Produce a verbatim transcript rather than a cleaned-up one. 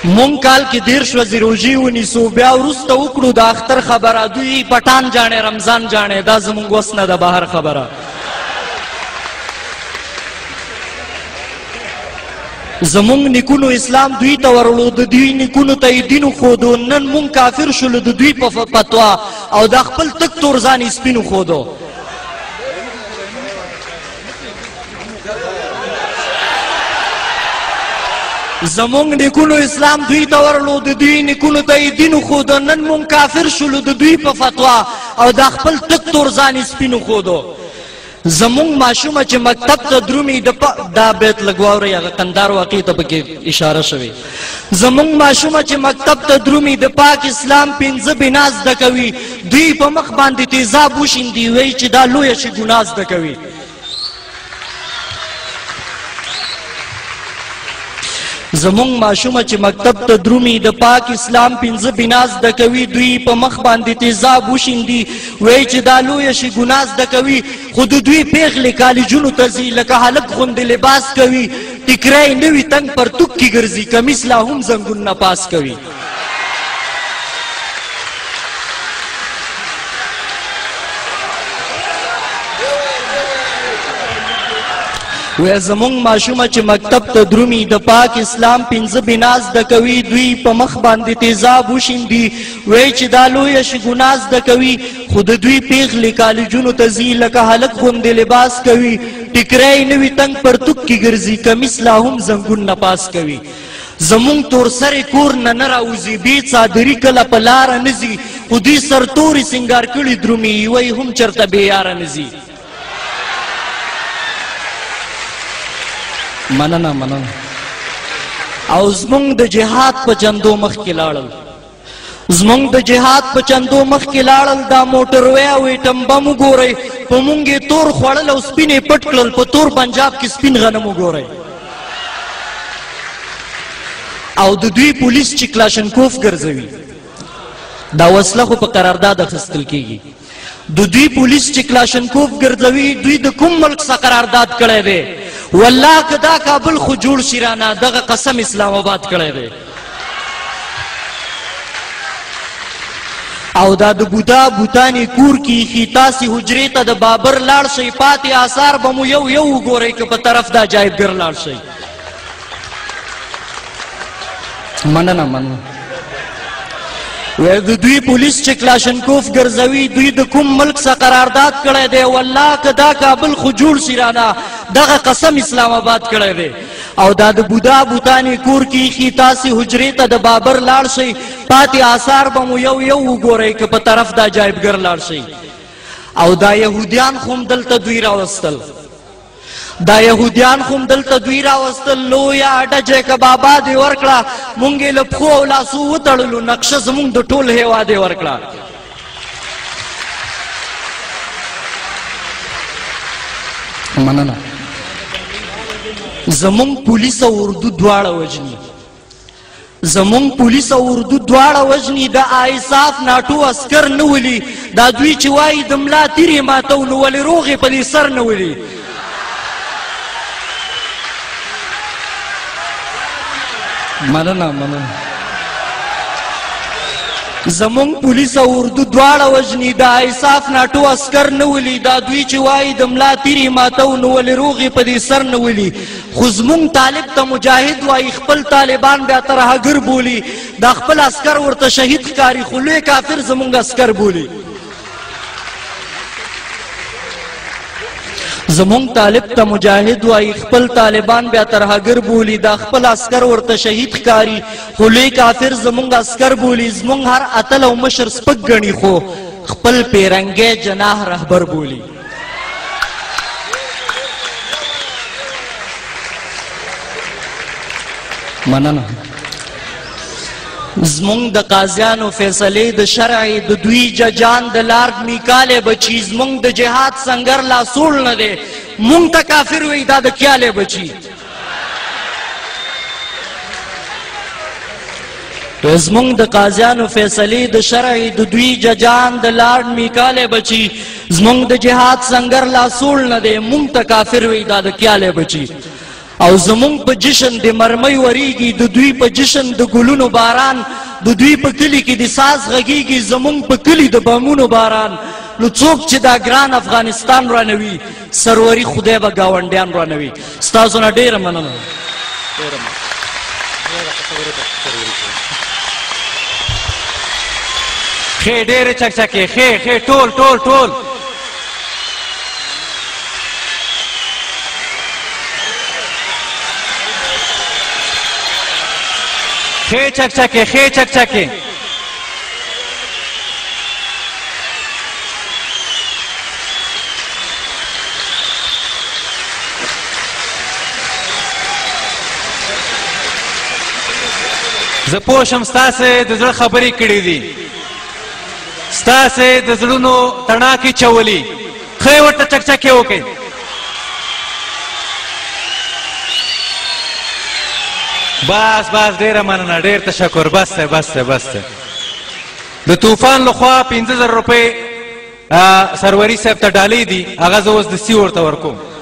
مونږ کال کې دیرش ورځې روژې ونیسو بیا وروسته وکړو د اختر خبره دوی پټان جاڼې رمضان جاڼې دا زمونږ وس نه ده بهر خبره زمونږ نیکونو اسلام دوی ته ورلو د دوی نیکونو ته یې دین وښودو نن مونږ کافر شولو د دوی په فتوا او دا خپل تک تور ځان یې سپین وښودو زمونږ نیکونو اسلام دوی ته ورلو د دوی نیکونو ته یې دین وښودو نن مونږ کافر شولو د دوی په فتوا او دا خپل تک تور ځان یې سپین وښودو زمونږ ماشومه چې مکتب ته درومي دا بیت لږ واورئ هغه قندار واقع ته پکې اشاره شوې زمونږ ماشومه چې مکتب ته درومي د پاک اسلام پنځه بنا زده کوي دوی په مخ باندې تیزاب وشیندي وایي چې دا لویه شي ګناه زده کوي زمونږ ماشومه چې مکتب ته درومي د پاک اسلام پنځه بنا زده کوي دوی په مخ باندې تیزاب وشیندي وایي چې دا لویه شي ګناه زده کوي خو د دوی پیغلې کالجونو ته ځي لکه هلک غوندې لباس کوي ټیکری نه وي تنګ پرتوک کې ګرځي کمیس لا هم زنګون نه پاس کوي وی زمونږ ماشومه چې مکتب ته درومي د پاک اسلام پنځه بنا زده کوي دوی په مخ باندې تیزاب وشیندي وایي چې دا لویه شي ګناه زده کوي خو د دوی پیغلې کالجونو ته ځي لکه هلک غوندې لباس کوي ټیکری نه وي تنګ پرتوک کې ګرځي کمیس لا هم زنګون نه پاس کوي زمونږ تور سرې کور نه نه راوځي بې څادري کله په لاره نه ځي خو دوی سرتورې سینګار کړي درومي وایي هم چېرته بې یاره نه ځي مننه مننه او زمونږ د جهاد په چندو مخکې لاړل زمونږ د جهاد په چندو مخکې لاړل دا موټروی او ایټم بم وګورئ په مونږ یې تور خوړل او سپین یې پټ کړل په تور پنجاب کې سپین غنم وګورئ او د دوی پولیس چې کلاشنکوف ګرځوي دا وسله خو په قرارداد اخیستل کیږي د دوی پولیس چې کلاشنکوف ګرځوي دوی د کوم ملک څخه قرارداد کړی دی والله که دا کابل خو جوړ شي رانه دغه قسم اسلام آباد کړی دی او دا د بودا بوتانې کور کې ایښي تاسې حجرې ته د بابر لاړ شئ پاتې آثار به مو یو یو وګورئ که په طرف د عجایبګر لاړ شئ مننه مننه وی د دوی پولیس چې کلاشنکوف ګرځوي دوی د کوم ملک څخه قرارداد کړی دی والله که دا کابل خو جوړ شي رانه دغه قسم اسلام آباد کړی دی او دا د بودا بوتانې کور کې ایښي تاسې حجرې ته د بابر لاړ شئ پاتې آثار به مو یو یو وګورئ که په طرف د عجایبګر لاړ شئ او دا یهودیان خو هم دلته دوی راوستل دا یهودیان خو هم دلته دوی راوستل لویه اډه کبابا دې ورکړه مونږ یې له پښو او لاسو وتړلو نقشه زمونږ د ټول هیواد یې ورکړه مننه زمونږ پولیس او اردو دواړه وژني زمونږ پولیس او اردو دواړه وژني د آیساف ناټو عسکر نه ولي دا دوی چې وایي د ملا تیر یې ماتو نو ولې روغې په دې سر نه ولي مننه مننه زمونږ پولیس او اردو دواړه وژني د آیساف ناټو عسکر نه ولي دا دوی چې وایي د ملا تیر یې ماتو نو ولې روغې په دې سر نه ولي خو زمونږ طالب ته مجاهد وایي خپل طالبان بیا ترهګر بولي دا خپل عسکر ورته شهید ښکاري خو لوی کافر زمونږ عسکر بولي زمونږ طالب ته مجاهد وایي خپل طالبان بیا ترهګر بولي دا خپل عسکر ورته شهید ښکاري خو لوی کافر زمونږ عسکر بولي زمونږ هر اتل او مشر سپک ګڼي خو خپل پیرنګی جناح رهبر بولي مننه زمونږ د قاضیانو فیصلې د شرع د دوی ججان د لارډ میکالې بچي زمونږ د جهاد سنګر لاسوړ نه دی مونږ ته کافر وایي دا د کیالې بچي زمونږ د قاضیانو فیصلې د شرع د دوی ججان د لارډ میکالې بچي زمونږ د جهاد سنګر لاسوړ نه دی مونږ ته کافر وایي دا د کیالې بچي او زمونږ په جشن د مرمۍ وریږي د دوی په جشن د ګلونو باران د دوی په کلي کې د ساز غږیږي زمونږ په کلي د بامونو باران نو څوک چې دا ګران افغانستان رانوي سروري خدای به ګاونډیان رانوي ستاسو نه ډېره مننه ښې ډېرې چکچکې ښې ښې ټول ټول ټول ښې چکچکې ښې چکچکې زه پوه شم ستاسې د زړه خبرې کړې دي ستاسې د زړونو تڼاکې چولي ښه یې ورته چکچکې وکړئ بس بس ډېره مننه ډېر تشکر بس دی بس دی بس دی د طوفان لخوا پنځه زره روپۍ سروري صاحب ته ډالۍ دي هغه زه اوس دستي ورته ورکوم